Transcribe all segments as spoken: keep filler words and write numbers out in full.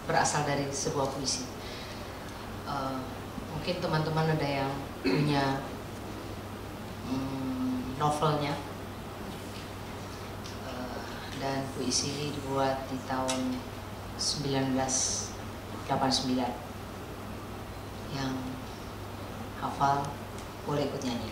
berasal dari sebuah puisi. Uh, mungkin teman-teman ada yang punya um, novelnya, uh, dan puisi ini dibuat di tahun sembilan belas delapan puluh sembilan. Yang hafal boleh ikut nyanyi.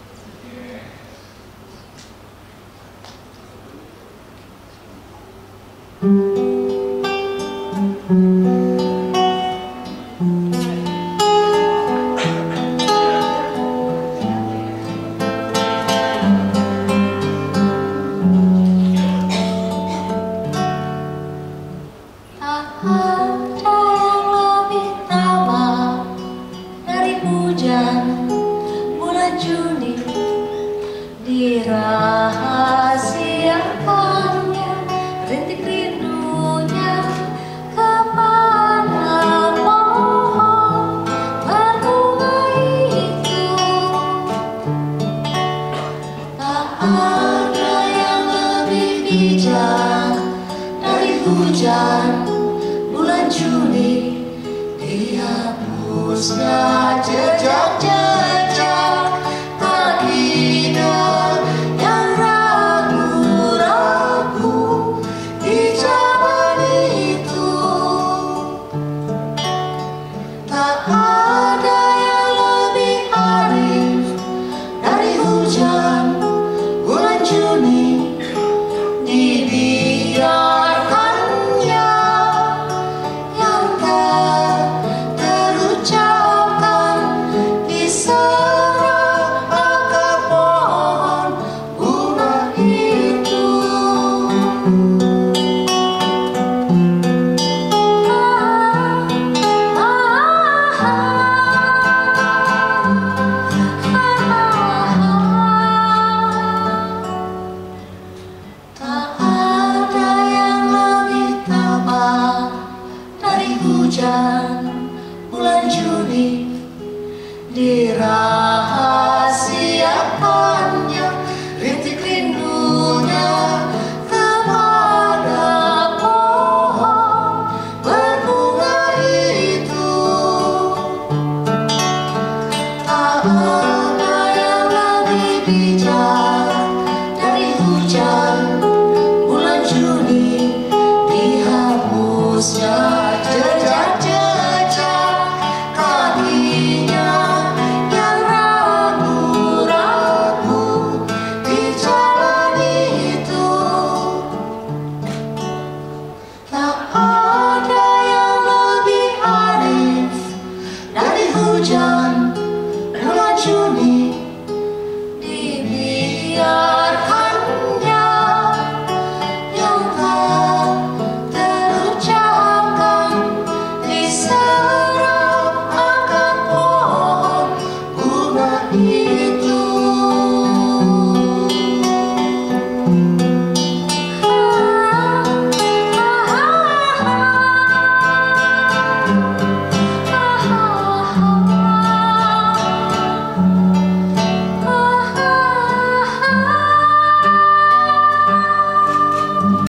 Bulan Juni dirahasiakannya, rintik rindunya kepada pohon berbunga itu. Tak ada yang lebih bijak dari hujan bulan Juni, dihapusnya jejak.